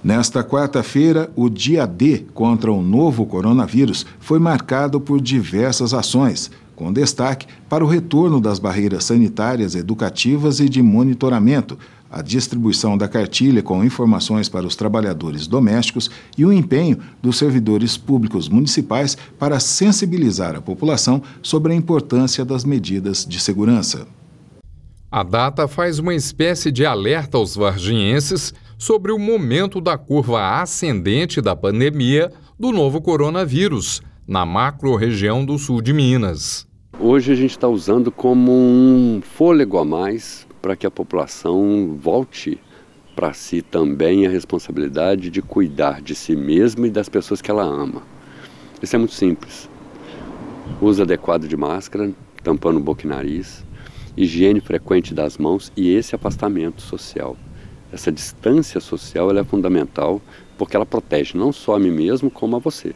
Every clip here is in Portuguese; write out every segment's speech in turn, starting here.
Nesta quarta-feira, o dia D contra o novo coronavírus foi marcado por diversas ações, com destaque para o retorno das barreiras sanitárias, educativas e de monitoramento, a distribuição da cartilha com informações para os trabalhadores domésticos e o empenho dos servidores públicos municipais para sensibilizar a população sobre a importância das medidas de segurança. A data faz uma espécie de alerta aos varginhenses sobre o momento da curva ascendente da pandemia do novo coronavírus, na macro-região do sul de Minas. Hoje a gente está usando como um fôlego a mais para que a população volte para si também a responsabilidade de cuidar de si mesma e das pessoas que ela ama. Isso é muito simples. Uso adequado de máscara, tampando boca e nariz, higiene frequente das mãos e esse afastamento social. Essa distância social ela é fundamental porque ela protege não só a mim mesmo, como a você.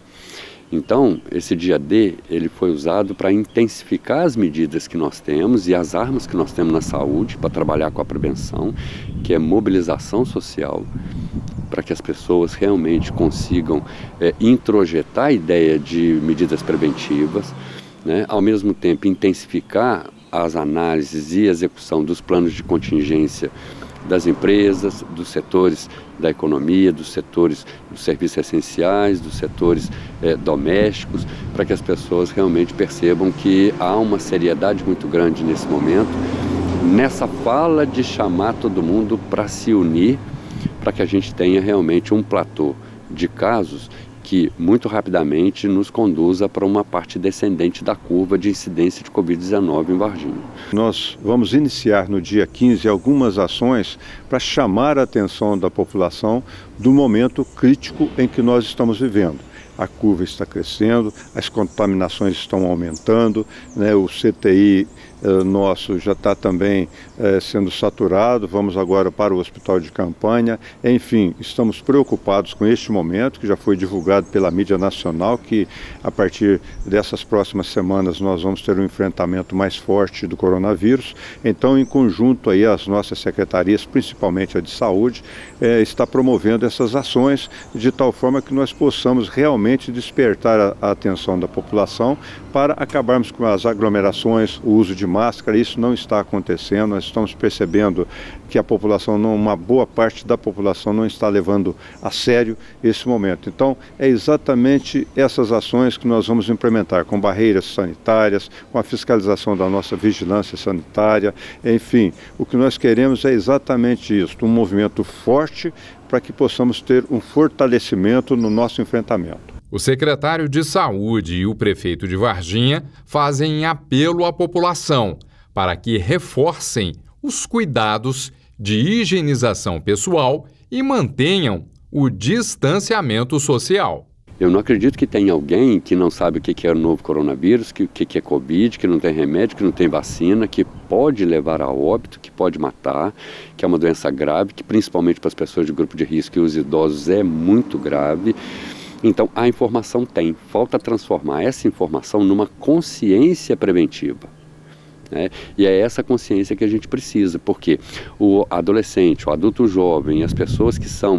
Então, esse dia D ele foi usado para intensificar as medidas que nós temos e as armas que nós temos na saúde para trabalhar com a prevenção, que é mobilização social, para que as pessoas realmente consigam introjetar a ideia de medidas preventivas, né? Ao mesmo tempo intensificar as análises e execução dos planos de contingência das empresas, dos setores da economia, dos setores dos serviços essenciais, dos setores domésticos, para que as pessoas realmente percebam que há uma seriedade muito grande nesse momento, nessa fala de chamar todo mundo para se unir, para que a gente tenha realmente um platô de casos que muito rapidamente nos conduza para uma parte descendente da curva de incidência de Covid-19 em Varginha. Nós vamos iniciar no dia 15 algumas ações para chamar a atenção da população do momento crítico em que nós estamos vivendo. A curva está crescendo, as contaminações estão aumentando, né? O CTI nosso já está também sendo saturado, vamos agora para o hospital de campanha. Enfim, estamos preocupados com este momento, que já foi divulgado pela mídia nacional, que a partir dessas próximas semanas nós vamos ter um enfrentamento mais forte do coronavírus. Então, em conjunto aí as nossas secretarias, principalmente a de saúde, está promovendo essas ações de tal forma que nós possamos realmente despertar a atenção da população para acabarmos com as aglomerações, o uso de máscara. Isso não está acontecendo, nós estamos percebendo que a população, uma boa parte da população não está levando a sério esse momento. Então, é exatamente essas ações que nós vamos implementar, com barreiras sanitárias, com a fiscalização da nossa vigilância sanitária, enfim, o que nós queremos é exatamente isso, um movimento forte para que possamos ter um fortalecimento no nosso enfrentamento. O secretário de Saúde e o prefeito de Varginha fazem apelo à população para que reforcem os cuidados de higienização pessoal e mantenham o distanciamento social. Eu não acredito que tenha alguém que não sabe o que é o novo coronavírus, o que é Covid, que não tem remédio, que não tem vacina, que pode levar a óbito, que pode matar, que é uma doença grave, que principalmente para as pessoas de grupo de risco e os idosos é muito grave. Então, a informação tem, falta transformar essa informação numa consciência preventiva. Né? E é essa consciência que a gente precisa, porque o adolescente, o adulto jovem, as pessoas que são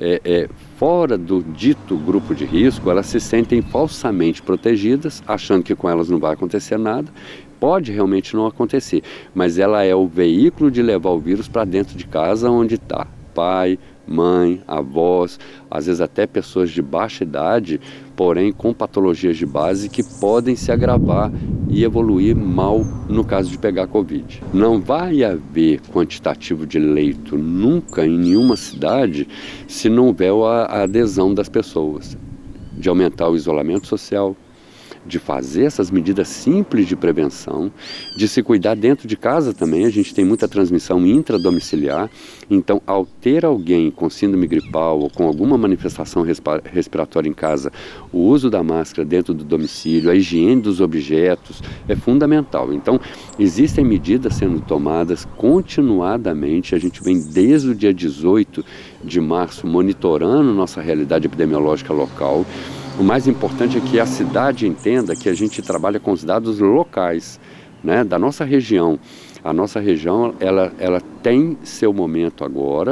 fora do dito grupo de risco, elas se sentem falsamente protegidas, achando que com elas não vai acontecer nada. Pode realmente não acontecer, mas ela é o veículo de levar o vírus para dentro de casa, onde está pai, mãe, avós, às vezes até pessoas de baixa idade, porém com patologias de base que podem se agravar e evoluir mal no caso de pegar Covid. Não vai haver quantitativo de leito nunca em nenhuma cidade se não houver a adesão das pessoas, de aumentar o isolamento social, de fazer essas medidas simples de prevenção, de se cuidar dentro de casa também. A gente tem muita transmissão intradomiciliar, então ao ter alguém com síndrome gripal ou com alguma manifestação respiratória em casa, o uso da máscara dentro do domicílio, a higiene dos objetos é fundamental. Então existem medidas sendo tomadas continuadamente, a gente vem desde o dia 18 de março monitorando nossa realidade epidemiológica local. O mais importante é que a cidade entenda que a gente trabalha com os dados locais, né, da nossa região. A nossa região ela tem seu momento agora,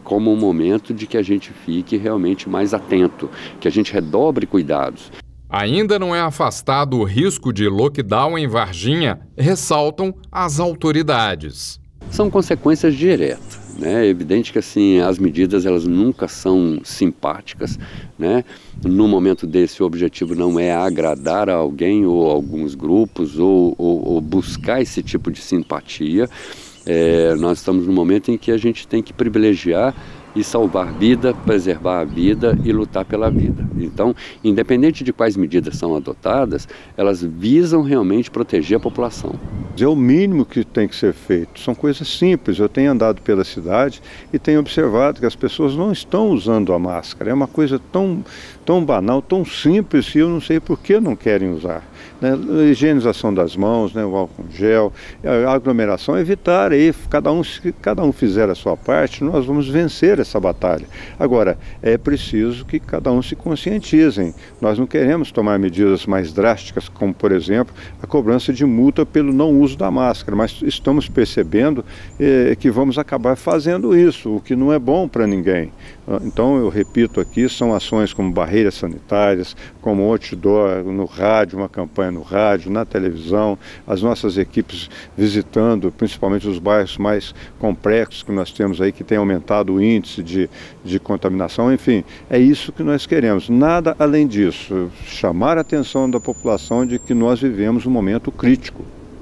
como um momento de que a gente fique realmente mais atento, que a gente redobre cuidados. Ainda não é afastado o risco de lockdown em Varginha, ressaltam as autoridades. São consequências diretas, né? É evidente que assim, as medidas elas nunca são simpáticas, né? No momento desse o objetivo não é agradar a alguém ou alguns grupos ou buscar esse tipo de simpatia. Nós estamos num momento em que a gente tem que privilegiar e salvar vida, preservar a vida e lutar pela vida. Então, independente de quais medidas são adotadas, elas visam realmente proteger a população. É o mínimo que tem que ser feito. São coisas simples. Eu tenho andado pela cidade e tenho observado que as pessoas não estão usando a máscara. É uma coisa tão banal, tão simples, e eu não sei por que não querem usar. Né? A higienização das mãos, né? O álcool gel, a aglomeração, evitar aí, se cada um fizer a sua parte, nós vamos vencer essa batalha. Agora, é preciso que cada um se conscientizem. Nós não queremos tomar medidas mais drásticas, como, por exemplo, a cobrança de multa pelo não uso da máscara, mas estamos percebendo que vamos acabar fazendo isso, o que não é bom para ninguém. Então, eu repito aqui, são ações como barreiras sanitárias, como outdoor no rádio, uma campanha no rádio, na televisão, as nossas equipes visitando, principalmente os bairros mais complexos que nós temos aí, que tem aumentado o índice de contaminação. Enfim, é isso que nós queremos, nada além disso, chamar a atenção da população de que nós vivemos um momento crítico.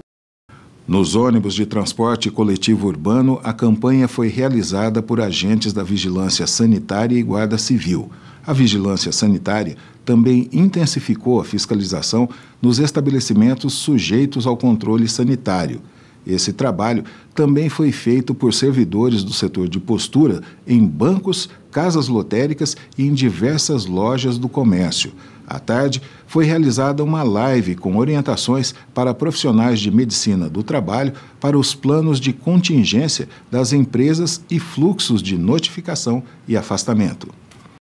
Nos ônibus de transporte coletivo urbano, a campanha foi realizada por agentes da Vigilância Sanitária e Guarda Civil. A Vigilância Sanitária também intensificou a fiscalização nos estabelecimentos sujeitos ao controle sanitário. Esse trabalho também foi feito por servidores do setor de postura em bancos, casas lotéricas e em diversas lojas do comércio. À tarde, foi realizada uma live com orientações para profissionais de medicina do trabalho para os planos de contingência das empresas e fluxos de notificação e afastamento.